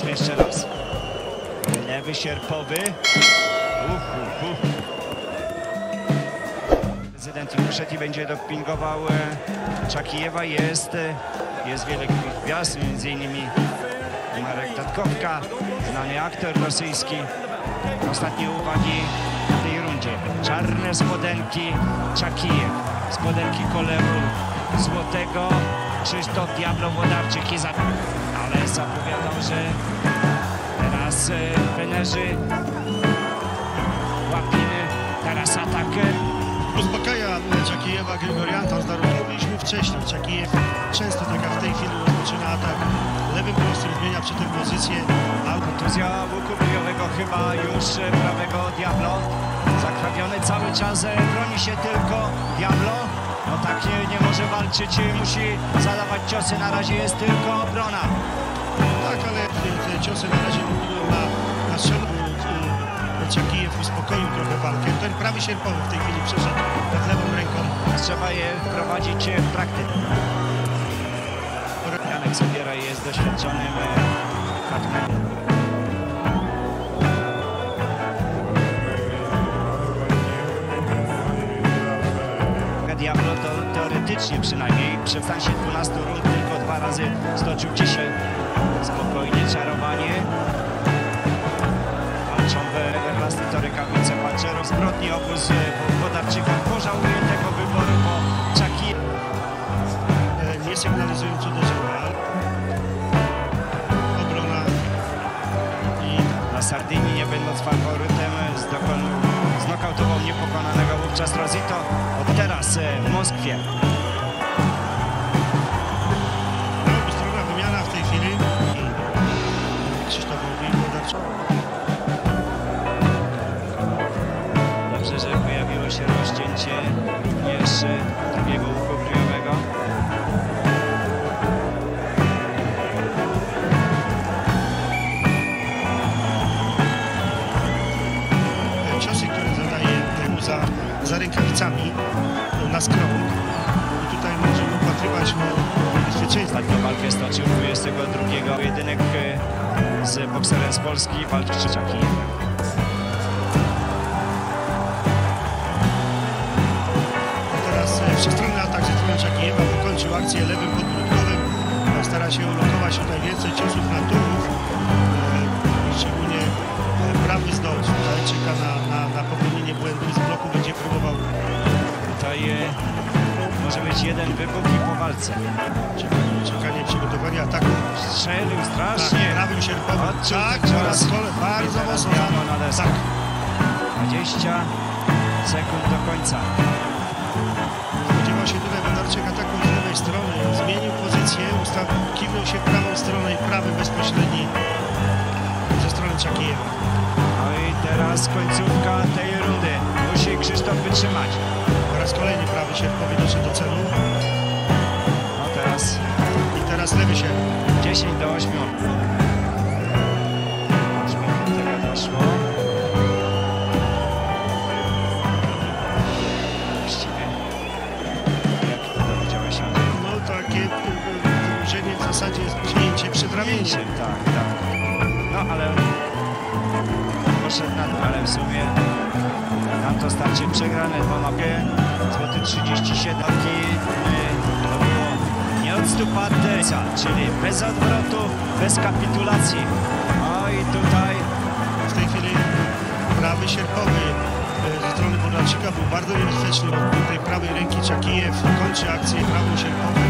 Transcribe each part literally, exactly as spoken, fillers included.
jeszcze raz. Lewy sierpowy. Uch, uch, uch. Prezydent już wyszedł i będzie dopingował Czakijewa. Jest, jest wiele gwiazd, między innymi Marek Tatkowka, znany aktor rosyjski. Ostatnie uwagi w tej rundzie. Czarne spodenki Czakijew, spodenki koloru złotego. Krzysztof Diablo Włodarczyk i za... ale zapowiadał, że teraz trenerzy Łapiny, teraz atak. Uspokaja Czakijewa Grigorian Tarasów. Mówiliśmy wcześniej, Czakijew często tak jak w tej chwili rozpoczyna atak lewym prostym, zmienia przy tym pozycję. Kontuzja łuku bojowego chyba już prawego Diablo. Zakrawiony cały czas, broni się tylko Diablo. No tak nie, nie może walczyć, musi zadawać ciosy, na razie jest tylko obrona. Tak, ale te ciosy na razie mówią na, na strzał. Czakijew uspokoił trochę walkę. Ten prawy sierpowy w tej chwili przeszedł nad lewą ręką. Trzeba je wprowadzić w praktykę. Janek Zabiera jest doświadczonym partnerem. Diablo to teoretycznie przynajmniej przy dystansie dwunastu rund tylko dwa razy stoczył dzisiaj spokojnie czarowanie. Walczą we własne to rękawice Palczerów. Zbrodni obóz Włodarczyka pożałuje tego wyboru, bo Czakijew nie sygnalizują co do dzieła. Obrona i na Sardynii, nie będąc faworytem, znokautował niepokonanego wówczas Rosito. Od teraz w Moskwie. No, strona wymiana w tej chwili. Krzysztofowi Włodarczykowi. Dobrze, że pojawiło się rozcięcie również drugiego łuku bryjowego. Ciosy, które zadaje temu za, za rękawicami na skrąg. I tutaj możemy upatrywać bezpieczeństwa. Ostatnią walkę stoczył dwudziestego drugiego pojedynek z bokserem z Polski, walczy Czakijew. Teraz wszechstronny atak ze strony Czakijewa wykończył akcję lewym podbródkowym. Stara się ulokować tutaj więcej ciosów na tułów. Szczególnie prawy z dołu. Tutaj czeka na, na, na popełnienie błędu z bloku, będzie próbował. Tutaj może być jeden wybuch i po walce. Czekanie, czekanie przygotowania ataku. Strzelił strasznie. Tak, prawym sierpowym. Odczuł Tak, ten oraz cios. kole, bardzo mocno. Na deskę. Tak. dwadzieścia sekund do końca. Spodziewał się tutaj Włodarczyk ataku z lewej strony. Zmienił pozycję, ustawił, kiwnął się w prawą stronę i prawy bezpośredni ze strony Czakijewa. No i teraz końcówka tej rundy. Musi Krzysztof wytrzymać. Po raz kolejny prawy sierpowy doszedł do celu. No teraz. I teraz lewy sierp. dziesięć do ośmiu. Aż mi do tego doszło. Właściwie. Jak to dowiedziałeś? No takie wyróżnienie w zasadzie jest pchnięcie przed ramieniem. Tak, tak. No ale poszedł na dół, ale w sumie nam to starcie przegrane dwoma P. Złoty trzydzieści siedem. To było nie od stu partyca, czyli bez odwrotu, bez kapitulacji. No i tutaj W tej chwili prawy sierpowy ze strony Włodarczyka był bardzo niebezpieczny, bo do tej prawej ręki Czakijew kończy akcję prawą sierpową.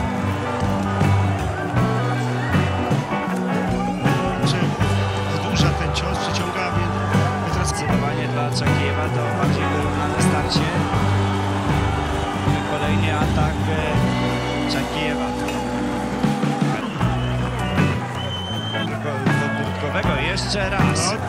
Wydłuża ten cios, przyciąga, więc teraz zdecydowanie dla Czakijewa to bardziej wyrównane starcie. Kolejny atak Czakijewa. Do Budkowego jeszcze raz. no,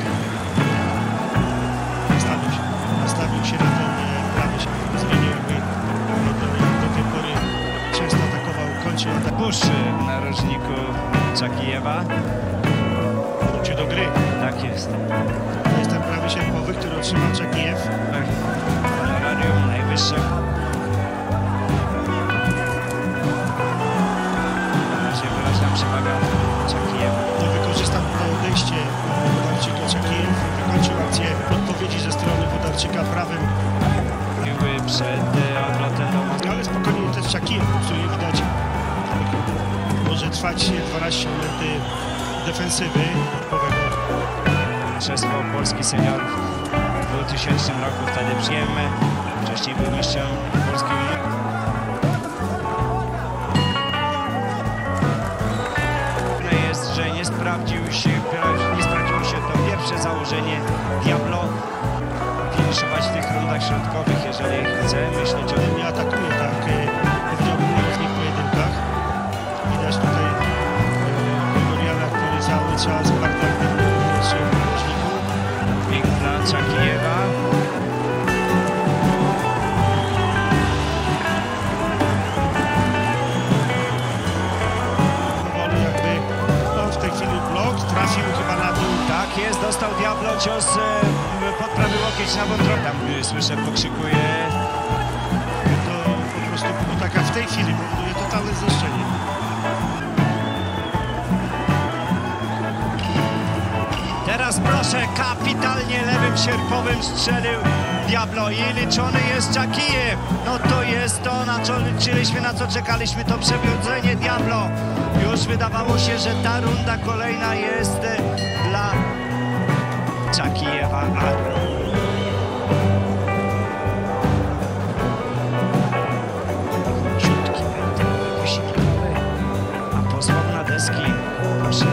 nastawił się, nastawił się na ten prawy sierp. Zmienił jakby do, do tej pory często atakował, kończy atak. Busz na rożniku Czakijewa. Wrócił do gry. Tak jest. To jest ten prawy sierpowy, który otrzymał Czakijew. Honorarium najwyższe. Na razie wyraźna przewaga Czakijewa. Nie wykorzystał trwać dwanaście minut defensywy. Mistrzostwo Polski seniorów w dwutysięcznym roku wtedy przyjemny. Wcześniej był mistrzem Polski. Jest, że nie sprawdził się, nie sprawdziło się to pierwsze założenie Diablo. Finiszować w tych rundach środkowych, jeżeli chce myśleć o tym. Nie atakuje, tak powiedziałbym, w nich pojedynkach. Widać tutaj Grigoriana, który cały czas bardzo aktywny w położniku. Piękna Czakijewa. Powoli jakby on w tej chwili blok trafił chyba na dół. Tak jest, dostał Diablo cios pod prawy łokieć na wątrobie. Tam słyszę, pokrzykuje. To po prostu taka w tej chwili powoduje totalne zniszczenie. Teraz proszę, kapitalnie lewym sierpowym strzelił Diablo i liczony jest Czakijew. No to jest to, na co liczyliśmy, na co czekaliśmy, to przebudzenie Diablo. Już wydawało się, że ta runda kolejna jest dla Czakijewa. Ciutki wysiłkowy, a pozwól na deski. Proszę.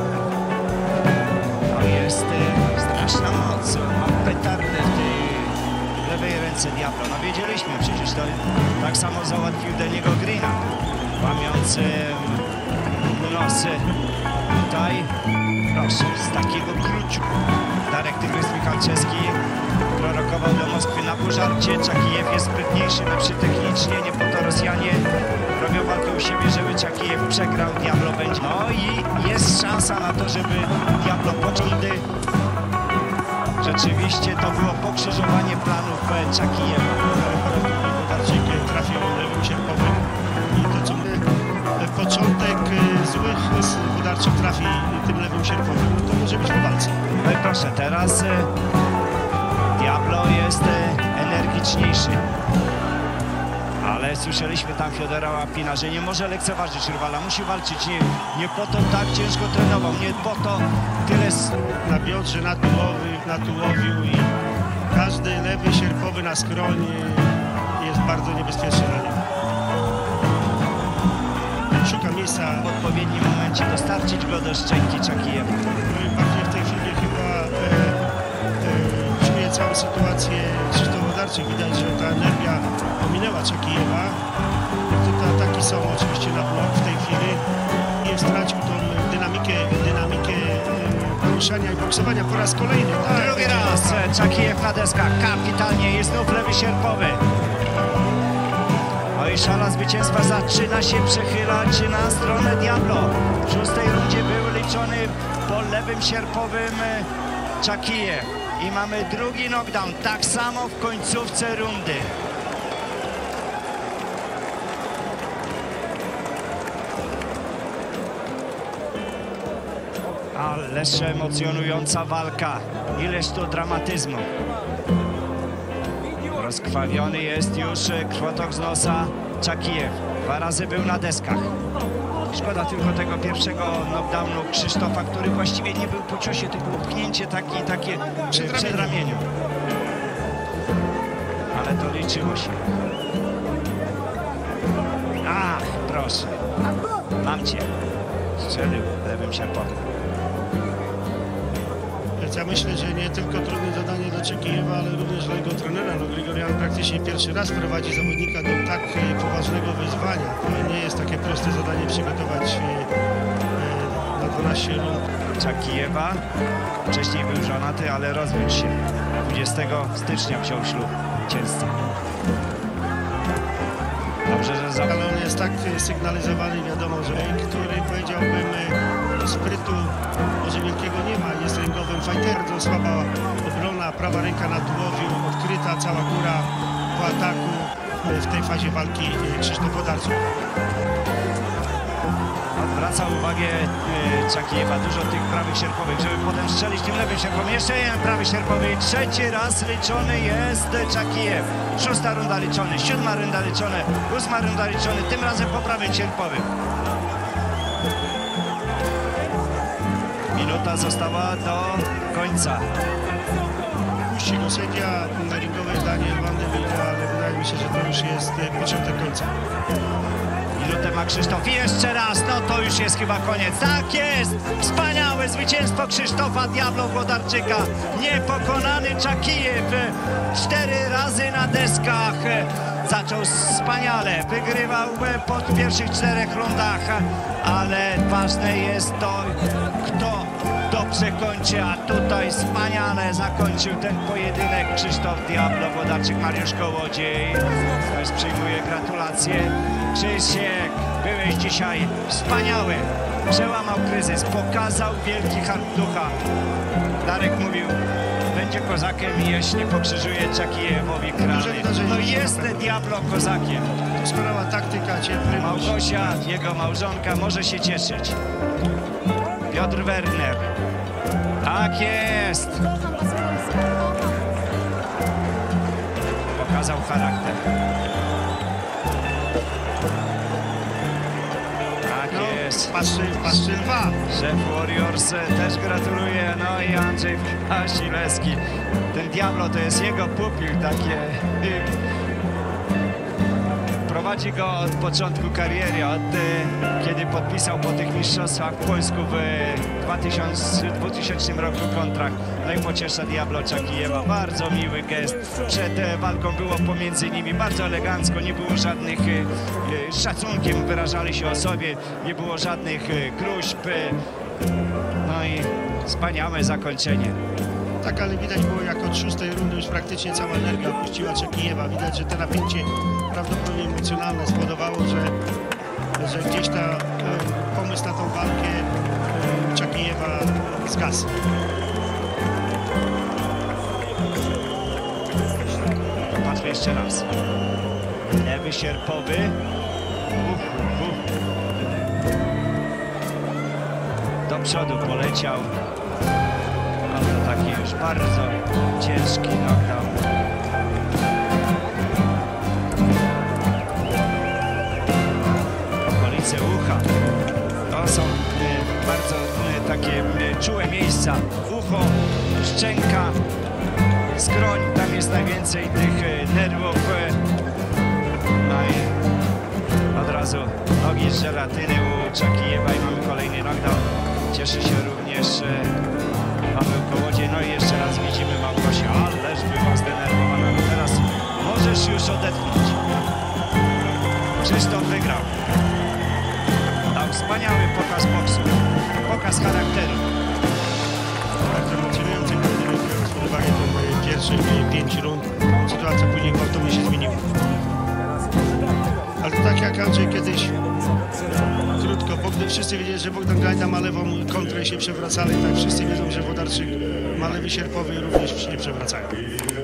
To jest straszna moc. Ma petardę w tej lewej ręce Diablo. No wiedzieliśmy przecież, to tak samo załatwił Deniego Greena, łamiąc nosy. Tutaj, proszę, z takiego króciu. Darek Tygrys-Michalczewski prorokował do Moskwy na pożarcie. Czakijew jest sprytniejszy, lepszy technicznie, nie po to Rosjanie robią walkę u siebie, żeby Czakijew przegrał, Diablo będzie. No i jest szansa na to, żeby Diablo pocznidy. Rzeczywiście to było pokrzyżowanie planów Czakijewa. Darczyk trafił lewym sierpowym i to co my, początek złych Wodarczyk trafi tym lewym sierpowym, no to może być po walce. No i proszę, teraz Diablo jest energiczniejszy. Ale słyszeliśmy tam Fiodora Łapina, że nie może lekceważyć rywala, musi walczyć. Nie, nie po to tak ciężko trenował, nie po to tyle... Na biodrze, na tułowiu, na tułowiu i każdy lewy sierpowy na skronie jest bardzo niebezpieczny dla niego. Szuka miejsca w odpowiednim momencie dostarczyć go do szczęki Czakijewa. Bardziej w tej chwili chyba e, e, czuje całą sytuację Krzysztof Wodarczyk. Widać, że ta energia ominęła Czakijewa. Te ataki są oczywiście na blok w tej chwili. Nie stracił tą dynamikę, dynamikę e, poruszania i boksowania po raz kolejny. Tak, drugi raz Czakijew na deskach, kapitalnie i znów lewy sierpowy. No i szala zwycięstwa zaczyna się przechylać na stronę Diablo. W szóstej rundzie był liczony po lewym sierpowym Czakijew. I mamy drugi knockdown, tak samo w końcówce rundy. Ależ emocjonująca walka. Ileż to dramatyzmu. Rozkrwawiony jest już krwotok z nosa Czakijew. Dwa razy był na deskach. Szkoda tylko tego pierwszego knockdownu Krzysztofa, który właściwie nie był po ciosie, tylko upchnięcie takie, takie przed, przed ramieniu. Ale to liczyło się. Ach, proszę. Mam cię. Strzelił lewym sierpowym. Ja myślę, że nie tylko trudne zadanie dla Czakijewa, ale również dla jego trenera. No, Grigorian praktycznie pierwszy raz prowadzi zawodnika do tak poważnego wyzwania. To nie jest takie proste zadanie przygotować na dwanaście rund. Czakijewa wcześniej był żonaty, ale rozwiódł się. dwudziestego stycznia wziął ślub cielski. Dobrze, że za... Ale on jest tak sygnalizowany, wiadomo, że który powiedziałbym sprytu może wielkiego nie ma, jest ringowym fighterem, słaba obrona, prawa ręka na tułowiu, odkryta cała góra po ataku w tej fazie walki Krzysztof Wodarczyk. Odwraca uwagę Czakijewa, dużo tych prawych sierpowych, żeby potem strzelić tym lewym sierpowym. Jeszcze jeden prawy sierpowy i trzeci raz liczony jest Czakijew. Szósta runda liczony, siódma runda liczony, ósma runda liczony, tym razem po prawym sierpowym. Minuta została do końca. Puści go sędzia, ringowe Daniel Vanderwilde, ale wydaje mi się, że to już jest e, początek końca. Minutę ma Krzysztof i jeszcze raz, no to już jest chyba koniec. Tak jest! Wspaniałe zwycięstwo Krzysztofa Diablo Włodarczyka. Niepokonany Czakijew. Cztery razy na deskach. Zaczął wspaniale, wygrywał po pierwszych czterech rundach, ale ważne jest to, kto dobrze kończy, a tutaj wspaniale zakończył ten pojedynek Krzysztof Diablo Włodarczyk. Mariusz Kołodziej też przyjmuje gratulacje. Krzysiek, byłeś dzisiaj wspaniały, przełamał kryzys, pokazał wielki hart ducha. Darek mówił, będzie kozakiem, jeśli pokrzyżuje Czakijewowi krany. No jest Diablo kozakiem. Doskonała taktyka, cierpliwość. Małgosia, jego małżonka, może się cieszyć. Piotr Werner. Tak jest. Pokazał charakter. Tak No, jest. Patrzy, patrzy dwa. Szef Warriors też gratuluje. No i Andrzej Wasilewski. Ten Diablo to jest jego pupil, takie... Prowadzi go od początku kariery, od kiedy podpisał po tych mistrzostwach w Płońsku w dwutysięcznym roku kontrakt. No i pociesza Diablo Czakijewa. Bardzo miły gest. Przed walką było pomiędzy nimi bardzo elegancko. Nie było żadnych, z szacunkiem wyrażali się o sobie. Nie było żadnych gruźb. No i wspaniałe zakończenie. Tak, ale widać było, jak od szóstej rundy już praktycznie cała energia opuściła Czakijewa. Widać, że to napięcie prawdopodobnie emocjonalne spowodowało, że, że gdzieś ta e, pomysł na tą walkę e, Czakijewa zgasł. Patrzmy jeszcze raz. Lewy sierpowy. Uf, uf. Do przodu poleciał. No to taki już bardzo ciężki knockdown. Okolice ucha. To są e, bardzo e, takie e, czułe miejsca. Ucho, szczęka, skroń. Tam jest najwięcej tych e, nerwów. E, no i od razu nogi z żelatyny u Czakijewa i mamy kolejny knockdown. Cieszy się również e, Paweł Kołodziej. No i jeszcze raz widzimy Małgosię, ależ była zdenerwowana. No teraz możesz już odetchnąć. Krzysztof wygrał. Dał wspaniały pokaz boksu, pokaz charakteru. Bardzo emocjonujący pojedynek, biorąc pod uwagę te pierwszych pięć rund. Sytuacja później gwałtownie się zmieniła. Ale to tak jak Andrzej kiedyś krótko, bo gdy wszyscy wiedzieli, że Bogdan Gajda ma lewą kontrę i się przewracali, tak wszyscy wiedzą, że Włodarczyk ma lewy sierpowy i również się nie przewracają.